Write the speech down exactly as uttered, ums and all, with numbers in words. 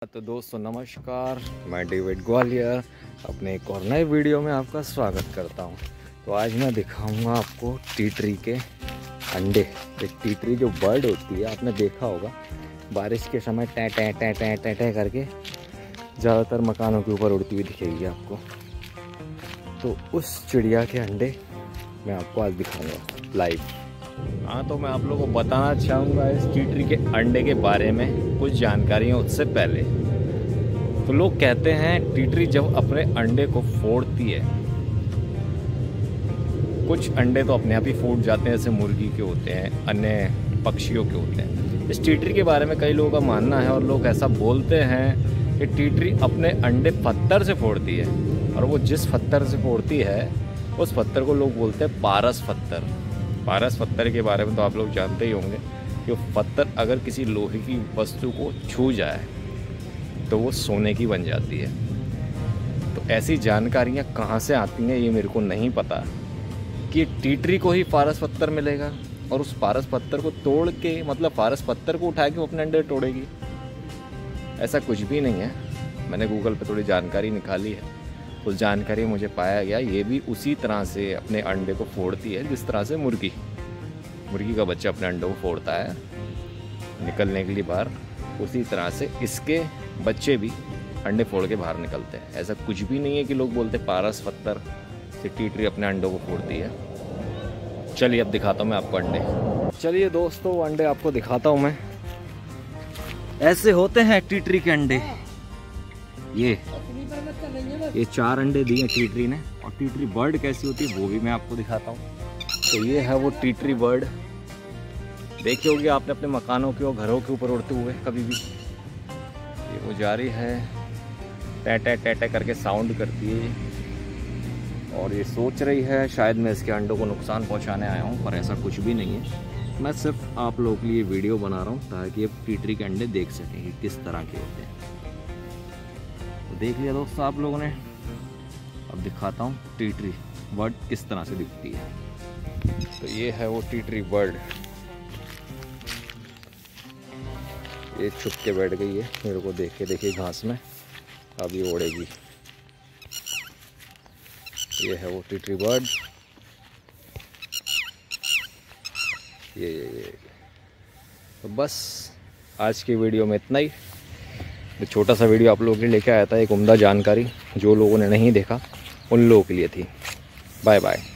तो दोस्तों नमस्कार, मैं डेविड ग्वालियर अपने एक और नए वीडियो में आपका स्वागत करता हूं। तो आज मैं दिखाऊंगा आपको टीटरी के अंडे। एक टीटरी जो बर्ड होती है, आपने देखा होगा बारिश के समय टै टै टै टै टै टै करके ज़्यादातर मकानों के ऊपर उड़ती हुई दिखेगी आपको। तो उस चिड़िया के अंडे मैं आपको आज दिखाऊंगा लाइव। हाँ, तो मैं आप लोगों को बताना चाहूँगा इस टीटरी के अंडे के बारे में कुछ जानकारियाँ। उससे पहले तो लोग कहते हैं टीटरी जब अपने अंडे को फोड़ती है, कुछ अंडे तो अपने आप ही फूट जाते हैं, जैसे मुर्गी के होते हैं, अन्य पक्षियों के होते हैं। इस टीटरी के बारे में कई लोगों का मानना है और लोग ऐसा बोलते हैं कि टीटरी अपने अंडे पत्थर से फोड़ती है, और वो जिस पत्थर से फोड़ती है उस पत्थर को लोग बोलते हैं पारस पत्थर। पारस पत्थर के बारे में तो आप लोग जानते ही होंगे कि वो पत्थर अगर किसी लोहे की वस्तु को छू जाए तो वो सोने की बन जाती है। तो ऐसी जानकारियाँ कहाँ से आती हैं ये मेरे को नहीं पता कि टीटरी को ही पारस पत्थर मिलेगा और उस पारस पत्थर को तोड़ के, मतलब पारस पत्थर को उठा के वो अपने अंडे तोड़ेगी। ऐसा कुछ भी नहीं है। मैंने गूगल पे थोड़ी जानकारी निकाली है, उस जानकारी मुझे पाया गया ये भी उसी तरह से अपने अंडे को फोड़ती है जिस तरह से मुर्गी मुर्गी का बच्चा अपने अंडे को फोड़ता है निकलने के लिए बाहर, उसी तरह से इसके बच्चे भी अंडे फोड़ के बाहर निकलते हैं। ऐसा कुछ भी नहीं है कि लोग बोलते पारस पत्थर से टीटरी अपने अंडों को फोड़ती है। चलिए अब दिखाता हूँ मैं आपको अंडे। चलिए दोस्तों, अंडे आपको दिखाता हूँ मैं। ऐसे होते हैं टीटरी के अंडे। ये ये चार अंडे दिए टीटरी ने, और टीटरी बर्ड कैसी होती है वो भी मैं आपको दिखाता हूँ। तो ये है वो टीटरी बर्ड। देखे होंगे आपने अपने मकानों के और घरों के ऊपर उड़ते हुए कभी भी। ये वो जा रही है, टै टै टै टै करके साउंड करती है, और ये सोच रही है शायद मैं इसके अंडों को नुकसान पहुंचाने आया हूं, पर ऐसा कुछ भी नहीं है। मैं सिर्फ आप लोगों के लिए वीडियो बना रहा हूं ताकि आप टीटरी के अंडे देख सकें कि किस तरह के होते हैं। तो देख लिया दोस्तों आप लोगों ने। अब दिखाता हूँ टीटरी बर्ड किस तरह से दिखती है। तो ये है वो टीटरी बर्ड। ये छुप के बैठ गई है मेरे को देख के। देखिए घास में, अब ये उड़ेगी। ये है वो टीटरी बर्ड। ये ये ये तो बस आज की वीडियो में इतना ही। एक छोटा सा वीडियो आप लोगों के लिए लेके आया था, एक उम्दा जानकारी जो लोगों ने नहीं देखा उन लोगों के लिए थी। Bye bye.